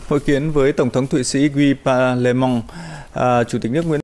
hội kiến với Tổng thống Thụy Sĩ Guy Parmelmonde, Chủ tịch nước Nguyễn